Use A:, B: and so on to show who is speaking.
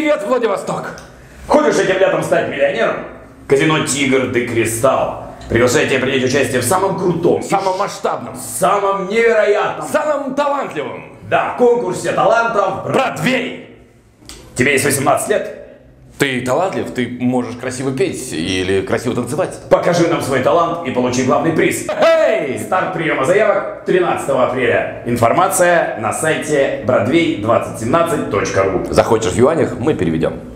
A: Привет, Владивосток!
B: Хочешь этим летом стать миллионером? Казино «Тигр де Кристалл» приглашает тебя принять участие в самом крутом,
A: Самым масштабным,
B: самом невероятном,
A: самым талантливым
B: конкурсе талантов
A: Бродвей!
B: Тебе есть 18 лет?
A: Ты талантлив, ты можешь красиво петь или красиво танцевать.
B: Покажи нам свой талант и получи главный приз.
A: Эй!
B: Старт приема заявок 13 апреля. Информация на сайте broadway2017.ru.
A: Захочешь в юанях, мы переведем.